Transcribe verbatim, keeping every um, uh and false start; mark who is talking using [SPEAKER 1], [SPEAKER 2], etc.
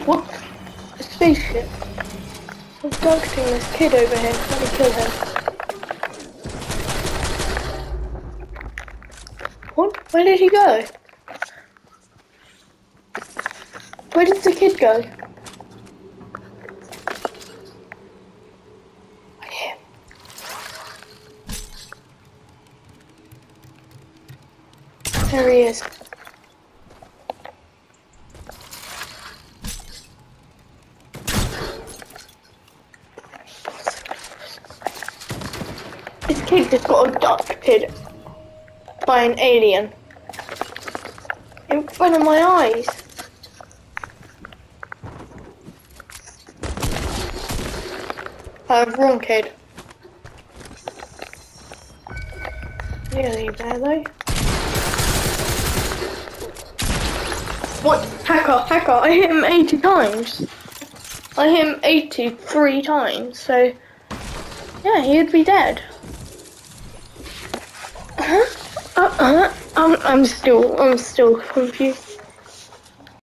[SPEAKER 1] What? A spaceship. I'm abducting this kid over here. Let me kill him. What? Where did he go? Where did the kid go? I hear him. There he is. This kid just got abducted by an alien in front of my eyes. Uh, wrong kid. Nearly there though. What? Hacker, hacker, I hit him eighty times. I hit him eighty-three times, so yeah, he'd be dead. Uh-huh. Uh-huh. I'm, I'm still, I'm still confused.